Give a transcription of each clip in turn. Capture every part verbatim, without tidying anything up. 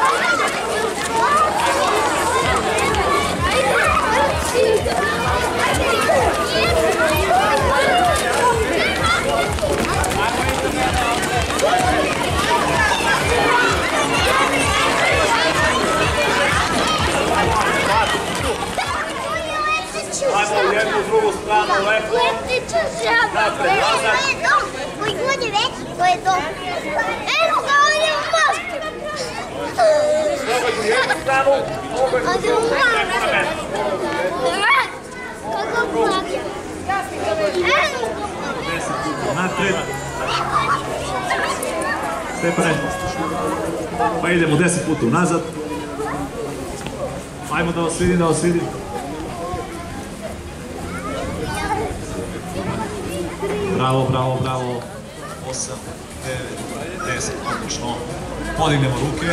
Ajmo u jednu, u drugu stranu, lepo. Napred, nazad. Koji god je veći, to je to. Evo ga, on je u mostu. Slobodno u jednu stranu, ovo je u drugu, preko na mene. Kako plaća? Napred. Stepane. Pa idemo deset puta unazad. Ajmo da vas vidim, da vas vidim. Bravo, bravo, bravo. osam, devet, deset, odlično. Podignemo ruke.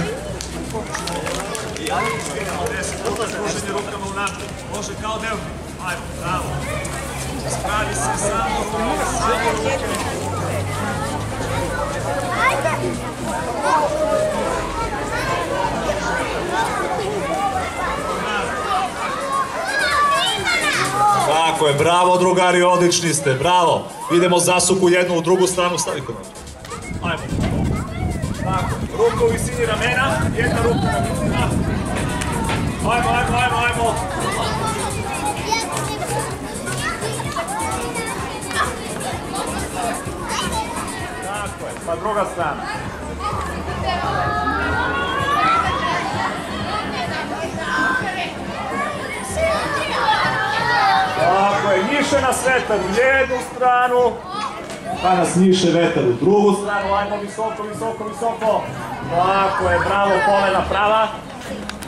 I idemo deset puta kruženje rukama unapred. Može kao devnik. Ajmo, bravo. Spravi se samo ruke, samo ruke. Tako je, bravo drugari, odlični ste, bravo. Idemo zasuku jednu u drugu stranu, stavi kod nas. Ajmo. Tako, ruka u visini ramena, jedna ruka na visina. Ajmo, ajmo, ajmo, ajmo. Tako je, pa druga strana. Tako je, njiše nas vetar u jednu stranu, pa nas njiše vetar u drugu stranu, ajmo visoko, visoko, visoko. Tako je, bravo, kolena prava.